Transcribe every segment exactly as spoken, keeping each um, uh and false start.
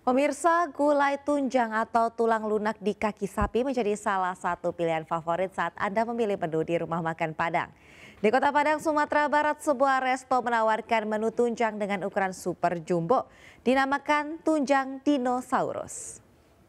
Pemirsa, gulai tunjang atau tulang lunak di kaki sapi menjadi salah satu pilihan favorit saat Anda memilih menu di rumah makan Padang. Di Kota Padang, Sumatera Barat, sebuah resto menawarkan menu tunjang dengan ukuran super jumbo, dinamakan tunjang dinosaurus.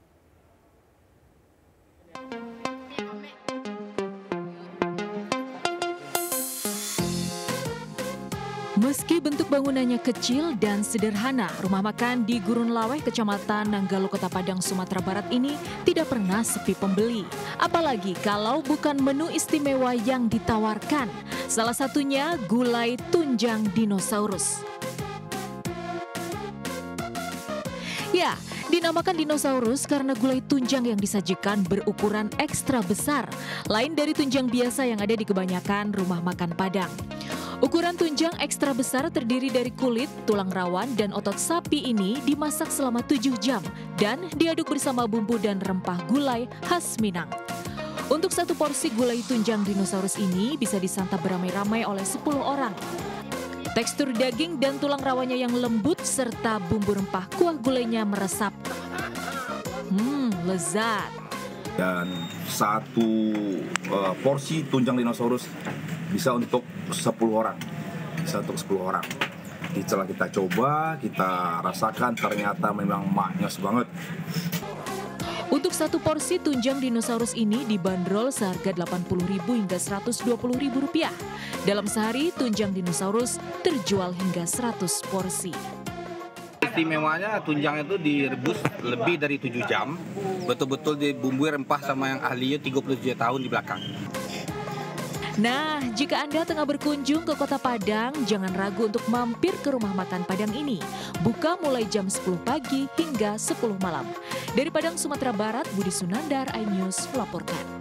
Meski bentuk bangunannya kecil dan sederhana, rumah makan di Gurun Laweh, Kecamatan Nanggalo, Kota Padang, Sumatera Barat ini tidak pernah sepi pembeli. Apalagi kalau bukan menu istimewa yang ditawarkan. Salah satunya gulai tunjang dinosaurus. Ya, dinamakan dinosaurus karena gulai tunjang yang disajikan berukuran ekstra besar, lain dari tunjang biasa yang ada di kebanyakan rumah makan Padang. Ukuran tunjang ekstra besar terdiri dari kulit, tulang rawan, dan otot sapi ini dimasak selama tujuh jam dan diaduk bersama bumbu dan rempah gulai khas Minang. Untuk satu porsi gulai tunjang dinosaurus ini bisa disantap beramai-ramai oleh sepuluh orang. Tekstur daging dan tulang rawannya yang lembut serta bumbu rempah kuah gulainya meresap. Hmm, lezat. Dan satu uh, porsi tunjang dinosaurus bisa untuk sepuluh orang. Bisa untuk sepuluh orang. Setelah kita coba, kita rasakan ternyata memang maknyos banget. Untuk satu porsi tunjang dinosaurus ini dibanderol seharga delapan puluh ribu rupiah hingga seratus dua puluh ribu rupiah. Dalam sehari, tunjang dinosaurus terjual hingga seratus porsi. Istimewanya tunjang itu direbus lebih dari tujuh jam. Betul-betul dibumbui rempah sama yang ahlinya tiga puluh tujuh tahun di belakang. Nah, jika Anda tengah berkunjung ke Kota Padang, jangan ragu untuk mampir ke rumah makan Padang ini. Buka mulai jam sepuluh pagi hingga sepuluh malam. Dari Padang, Sumatera Barat, Budi Sunandar, iNews melaporkan.